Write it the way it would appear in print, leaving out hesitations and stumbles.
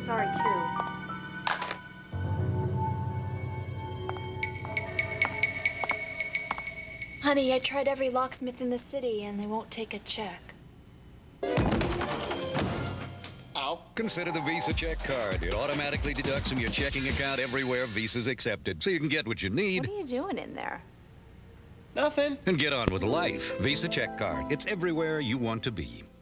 sorry, too. Honey, I tried every locksmith in the city, and they won't take a check. Consider the Visa check card. It automatically deducts from your checking account everywhere Visa's accepted, so you can get what you need. What are you doing in there? Nothing. And get on with life. Visa check card. It's everywhere you want to be.